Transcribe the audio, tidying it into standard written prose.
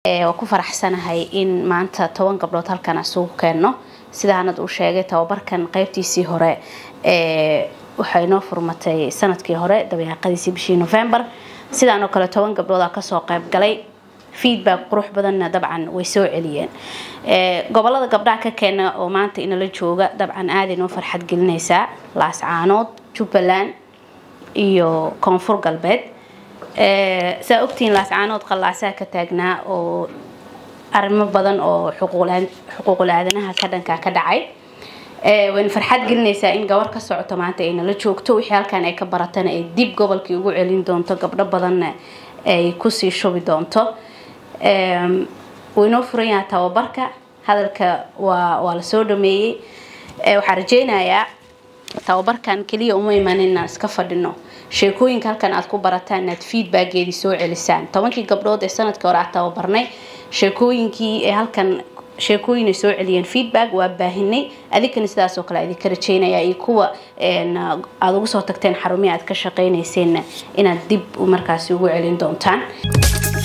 وكو فرحسنahay in maanta 10 gabdhood halkan asugu keeno sidaanad u sheegay tababarkan qaybtiisii hore waxay noo furmatay sanadkii hore dabeeqadiisii bishii November sidaan oo kale 10 gabdhood ka soo qayb galay feedback qurux badanna dabcan way soo celiyeen gobolada gabdhaha ka keena oo maanta in la jooga dabcan aad inoo farxad gelinaysa Laascaanood Jubbaland iyo Koonfur Galbeed saa ogtiin Laascaanood qalaasaa ka taagnaa oo arrimo badan oo xuquuqul aadanaha ka dhanka ka dhacay وين فرحات قلنا إن جوار كسرت معناته إن لا تشوكتو وحيال كان أي كبرتنا الديب قبل كي يقول علين دونتو قبل بدنا يكسي شو بدونتو ونوفرين توبركة هذا الك والسودمي وحرجينا يا توبركان كلي أمي من الناس كفردنا شيكوين كان أتكو برتنا فيدباك يدي سوء لسان طبعا كي قبل السنة كورات توبرني شيكوين كي هل كان sheekooyin soo celiyeen feedback waa baahinay adikana sidaas oo kale idin ka rajeynaya ay kuwa aad ugu soo tagteen xarumiye aad ka shaqeynayseen inaad dib markaas ugu celin doontaan